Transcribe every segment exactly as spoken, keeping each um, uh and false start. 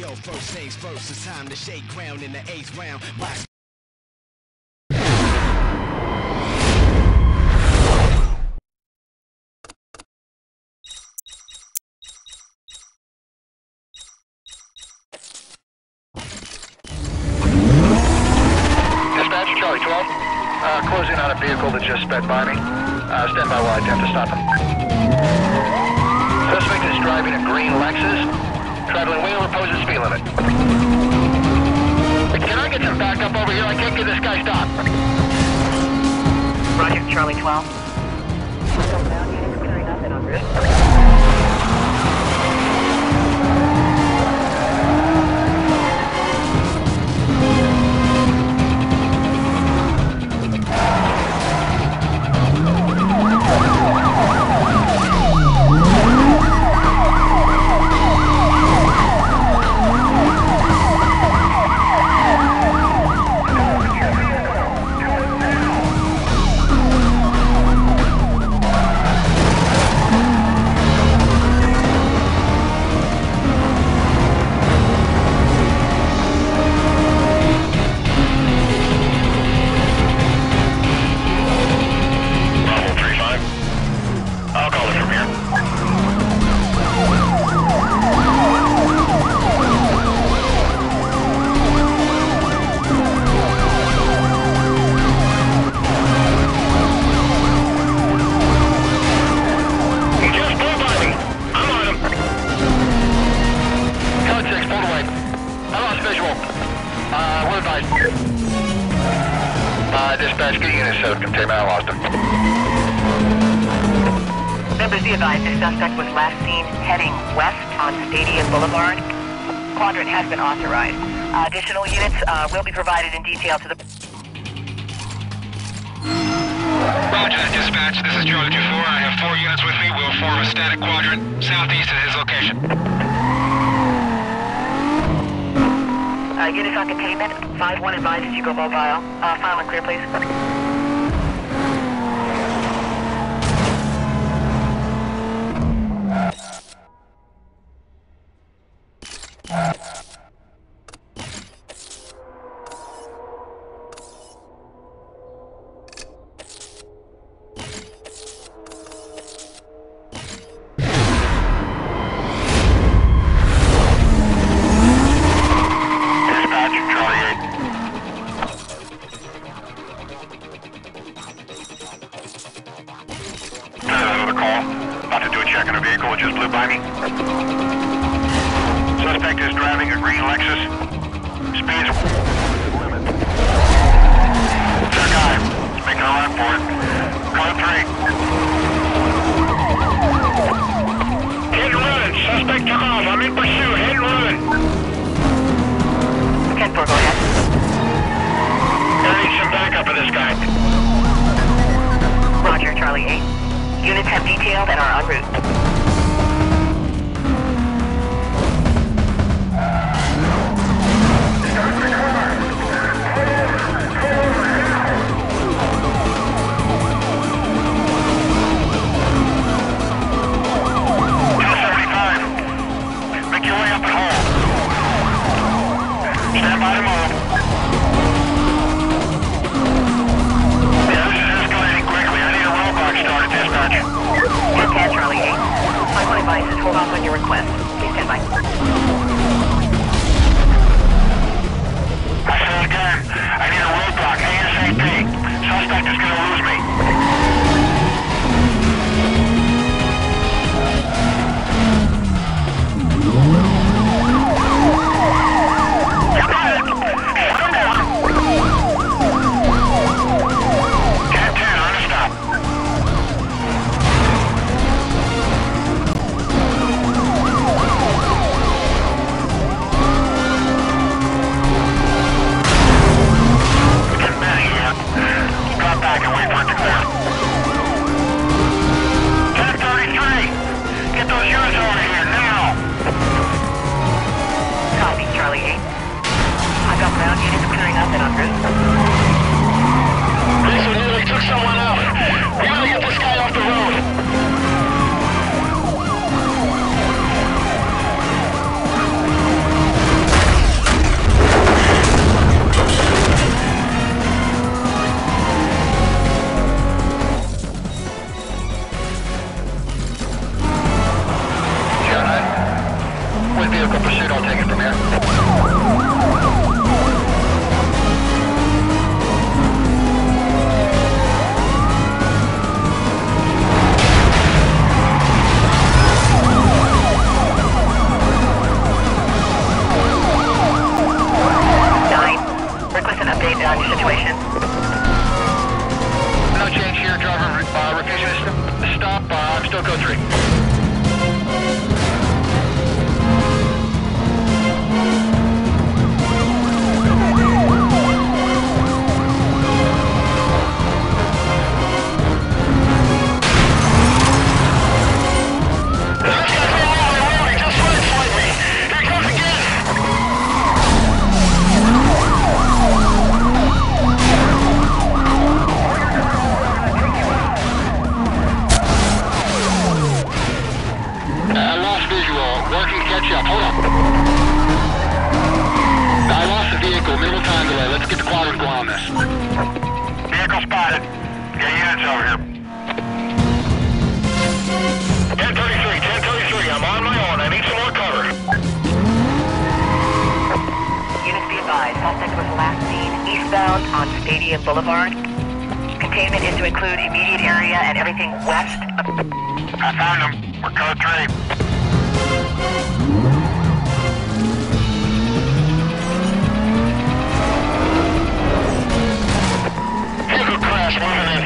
Yo, first things first, it's time to shake ground in the eighth round. Watch. Dispatch, Charlie twelve. Uh, closing on a vehicle that just sped by me. Uh, stand by while I attempt to stop him. Suspect is driving a green Lexus, traveling way over Pose's speed limit. Can I get some backup over here? I can't get this guy stopped. Roger, Charlie twelve. Southbound units clearing up and en route. Uh, dispatch, get unit seven containment, I lost him. Members, be advised, this suspect was last seen heading west on Stadium Boulevard. Quadrant has been authorized. Uh, additional units uh, will be provided in detail to the... Roger that, dispatch. This is Charlie two four. I have four units with me. We'll form a static quadrant southeast of his location. Uh, units on containment. five one advises you go mobile. Uh, file and clear, please. Suspect is driving a green Lexus. Speeds limit. It's our guy. He's making a run for it. Code three. Hit and run. Suspect took off. I'm in pursuit. Hit and run. ten four, go ahead. I need some backup of this guy. Roger, Charlie eight. Units have detailed and are en route. Hold off on your request. Please stand by. I said again, I need a roadblock ASAP. Suspect is going to lose me. ten ten on the stop. location. No change here, driver. Uh, refusing to st stop. Uh, I'm still code three. On Stadium Boulevard. Containment is to include immediate area and everything west of... I found him. We're code three. Vehicle crash, moving in.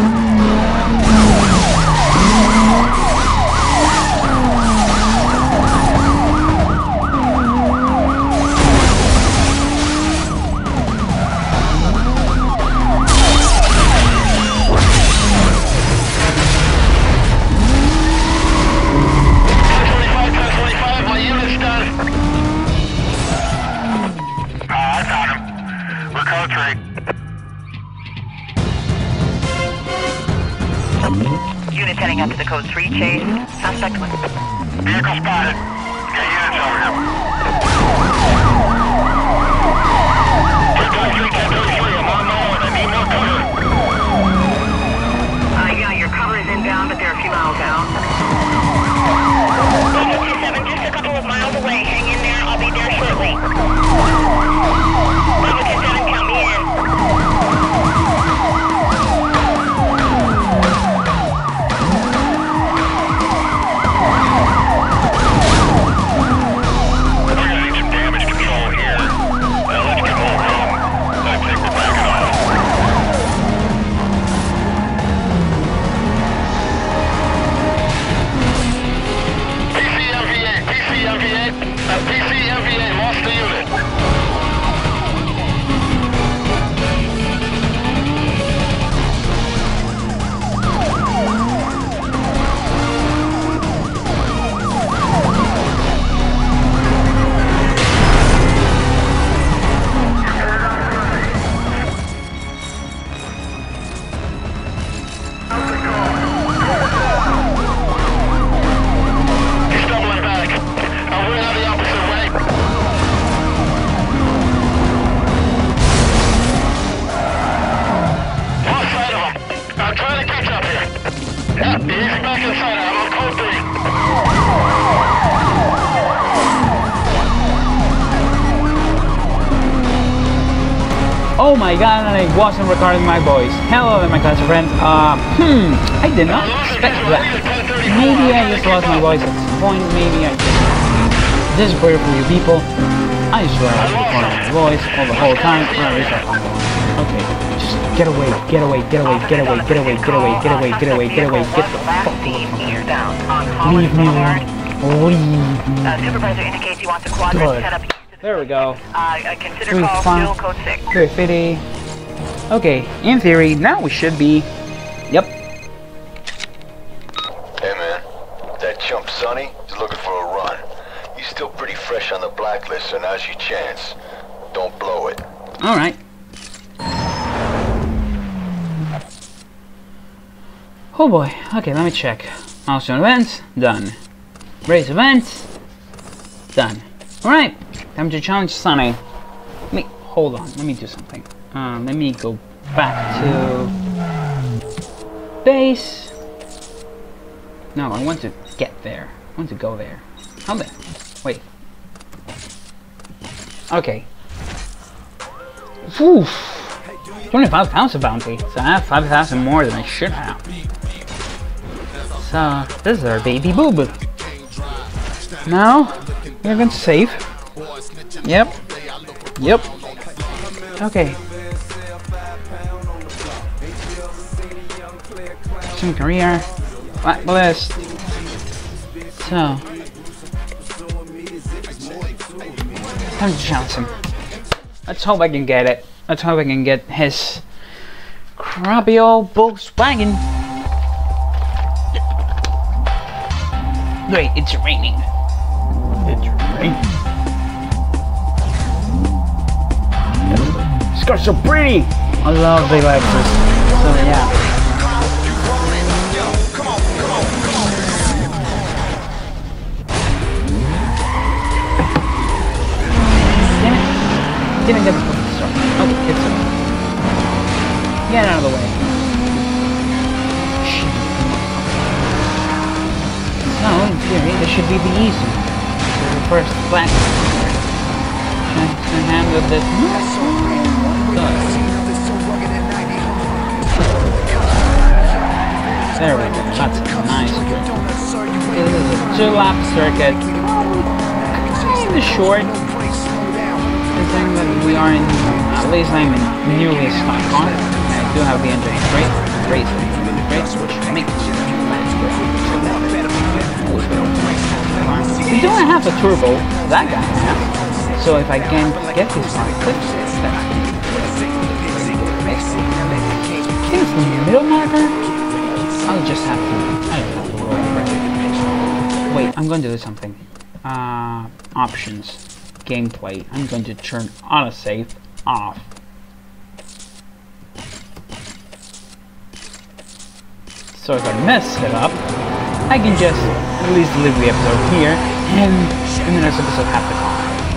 Units heading up to the code three chase. Suspect was... Vehicle spotted. Get units over here. ten thirty-three, ten thirty-three, I'm on my own. I need more cover. Uh, yeah, your cover is inbound, but they're a few miles out. two two seven, just a couple of miles away. Hang in there. I'll be there shortly. Bravo two seven, count me in. Oh my god, and I wasn't recording my voice. Hello there, my class friends. Uh, hmm, I did not expect that. Maybe I just lost my voice at some point, maybe I just... This is weird for you people. I swear I was recording my voice all the whole time. Well, at least I found one. Okay, just get away, get away, get away, get away, get away, get away, get away, get away, get away, get the fuck away from me. Leave me alone. Leave me. Uh, supervisor indicates he wants a quadrant set up. There we go. Uh, consider call still code six. Very fitty. Okay, in theory, now we should be... Yep. Hey man, that chump Sonny is looking for a run. He's still pretty fresh on the blacklist, so now's your chance. Don't blow it. Alright. Oh boy, okay, let me check. Milestone events, done. Race events, done. Alright, time to challenge Sonny. Let me, hold on, let me do something. Um, let me go back to base. No, I want to get there. I want to go there. How there? Wait. Okay. Oof. twenty-five thousand bounty. So I have five thousand more than I should have. So, this is our baby boob. Now, we're going to save. Yep. Yep. Okay. Some career. BlackList. So. Time to challenge him. Let's hope I can get it. Let's hope I can get his crappy old Volkswagen. Wait, it's raining. It's raining. This car's so pretty. I love big Lexus. So yeah. Didn't get the start. Oh, it's up. Get out of the way. Shit. So, in theory, this should be the easy. The first black. Trying to handle this. There we go. That's nice. This is a two-lap circuit. Kind of short. That we are in, at least I'm in newly stock car. I do have the engine brake, brake, brakes, which makes we don't have a turbo, that guy has. So if I can get this car quick, that's I think it's the middle marker. I'll just have to, I don't have to roll over. Wait, I'm going to do something. Uh, options. Gameplay. I'm going to turn autosave off. So if I mess it up, I can just at least leave the episode here, and in the next episode have the car.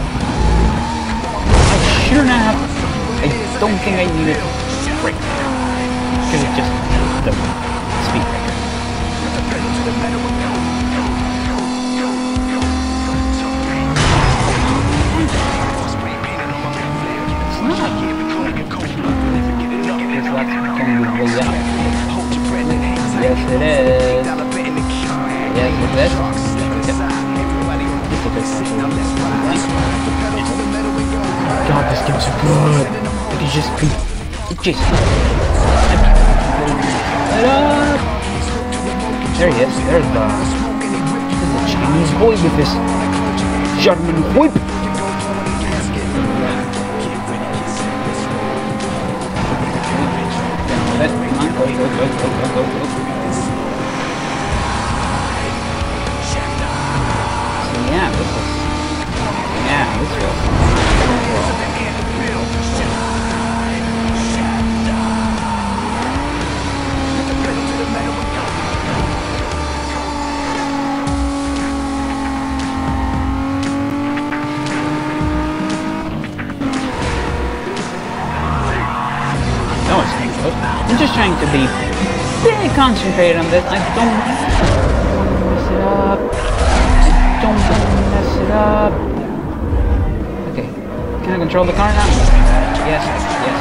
I shouldn't have. I don't think I needed brake because it's just the speed breaker. Yes, it is. Yes, it is. God, this game's so good. It can just be. It just. There he is. There's the. There's the Chinese boy with this German whip. Go, go, go, go, go, go, go. So yeah, this is, yeah, this feels I'm just trying to be very concentrated on this. I don't mess it up. I don't want to mess it up. Okay. Can I control the car now? Yes. Yes.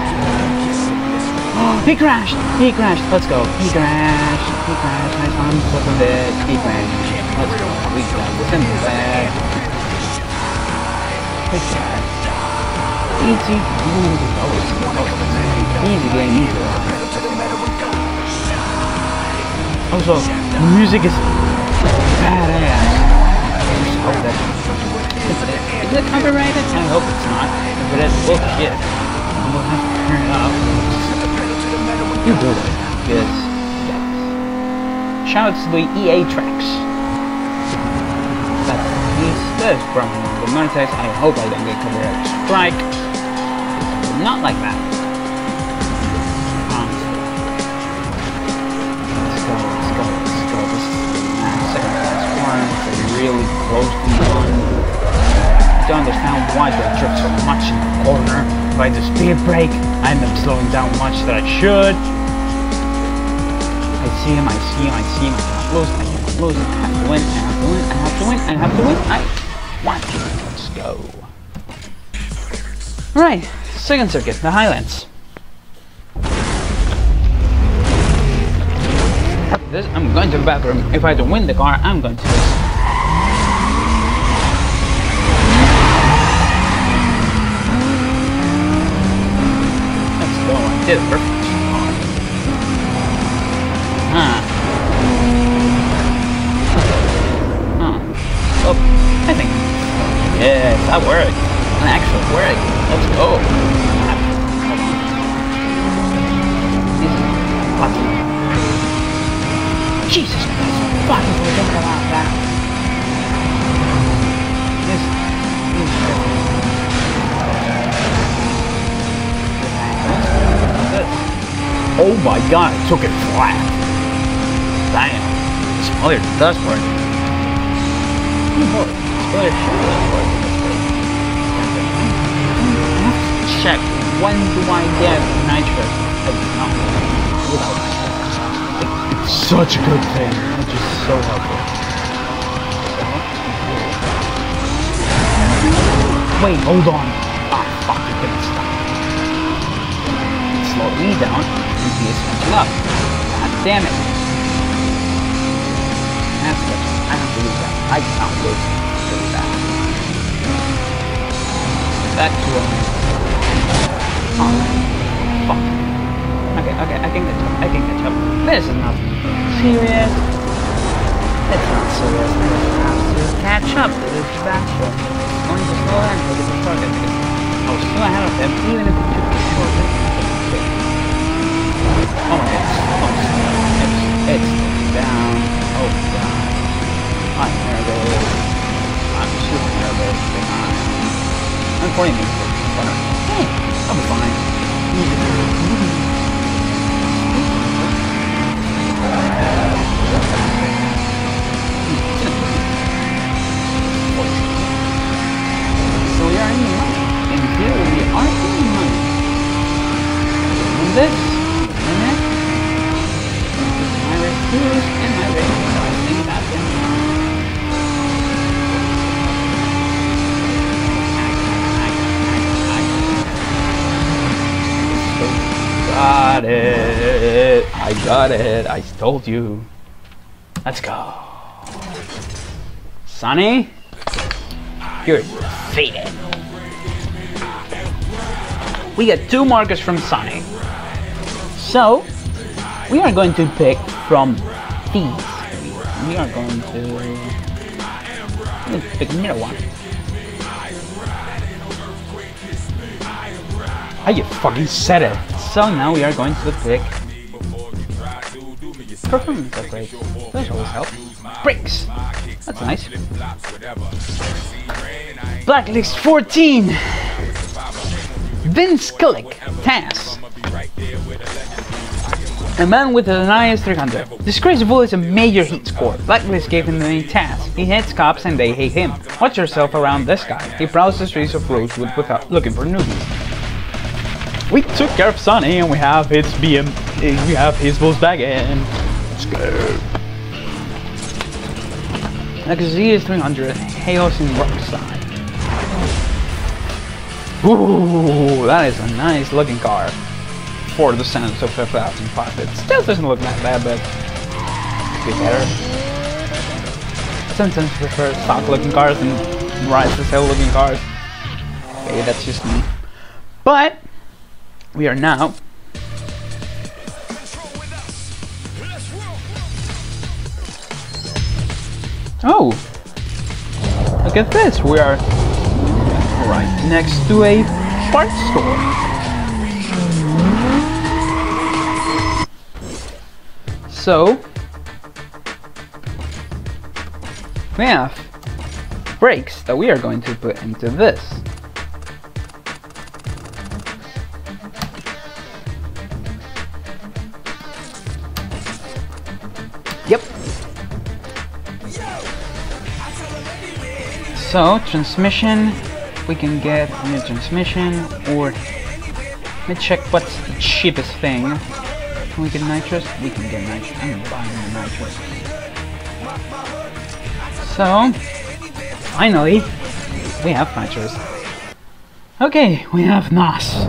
Oh, he crashed. He crashed. Let's go. He crashed. He crashed. Nice on top of it. He crashed. Let's go. We got this in the bag. Good job. Easy. Ooh, oh, easy game, easy. Also, the music is badass. Oh, that's, is, it, is it copyrighted? I hope it's not. If it is, bullshit. I'm gonna have to turn it off. You do it. Because, yeah. Shout out to the E A tracks. That's, that is from the Montex. I hope I don't get copyright strike. Not like that. Honestly. Let's go, let's go, let's go. This is the second class one. They're really close to one. I don't understand why they drift so much in the corner. If I do speed brake, I end up slowing down much that I should. I see him, I see him, I see him. I cannot lose, I cannot lose. I have to win, I have to win, I have to win, I have to win. I want to. Let's go. Alright. Second circuit, the Highlands. This, I'm going to the bathroom. If I don't win the car, I'm going to this. Let's go. did it perfect. Huh. Huh. Oh, I think. Yes, that worked. An actual work. Let's go. Hold on. Jesus Christ. Fucking forget about that. This. This This. Oh my god, it took it flat. Damn. This mother does work. Oh, this mother sure does work. Check, when do I get nitrous? It's such a good thing, which is so helpful. Wait, hold on. Ah, fuck, you couldn't stop. Slow me down, and he is catching up. God damn it. I have to catch up. I have to lose that. I can't lose that. Back to him. Oh, fuck. Okay, okay, I can catch up. I can catch up. This is not serious. It's not serious. I have to catch up to this bastard. It's going to slow down for the target because I was still ahead of him, even if it took me short. Oh my god. Oh, it's, it's down. Oh, down. I'm nervous. I'm super nervous. Behind. I'm forty meters. Hey, I'll be fine. So we are in the money. In theory, we are in the money. And this, and that, my rescues and my race. I think that's it. Got it. I got it. I told you. Let's go. Sonny, you're defeated. We get two markers from Sonny. So, we are going to pick from these. We are going to let's pick the middle one. Ah, you fucking said it. So now we are going to pick performance upgrade. Those always help. Brakes. That's nice. BlackList fourteen. Vince Kulik. Task. A man with an I S three hundred. Disgraceful is a major heat score. BlackList gave him the main task. He hits cops and they hate him. Watch yourself around this guy. He prowls the streets of Rosewood without looking for newbies. We took care of Sonny and we have his B M, we have his Volkswagen. Let's go. Next Z is three hundred, Halos in Rockside. Ooh, that is a nice looking car. For the sense of two thousand five. It still doesn't look that bad, but could be better. I sometimes prefer stock looking cars than rise to sell looking cars. Okay, that's just me. But we are now oh, look at this, we are right next to a parts store. So we have brakes that we are going to put into this. Yep. So, transmission, we can get a new transmission, or let me check what's the cheapest thing. Can we get nitrous? We can get nitrous. I'm buying the nitrous. So, finally, we have nitrous. Okay, we have N O S.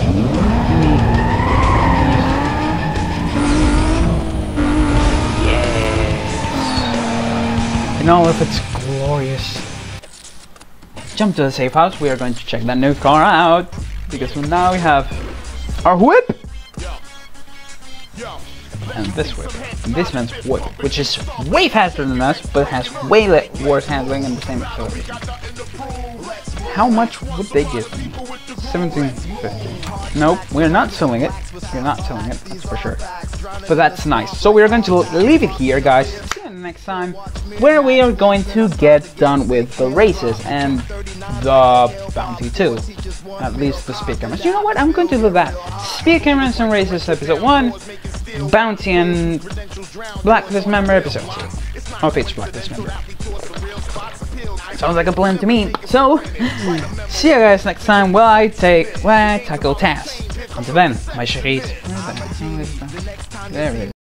In all of its glorious. Jump to the safe house. We are going to check that new car out because now we have our whip. and this whip, and this man's whip, which is way faster than us, but has way worse handling and the same acceleration. How much would they give me? seventeen fifty. Nope, we're not selling it. We're not selling it, that's for sure. But that's nice. So we're going to leave it here, guys. See you next time, where we are going to get done with the races and the bounty too. At least the speed cameras. You know what? I'm going to do that. Speed cameras and races episode one. Bounty and Blacklist member episode two. Or page Blacklist member. Sounds like a plan to me. So, see you guys next time while I take while I tackle tasks. Until then, my cheries. There it is.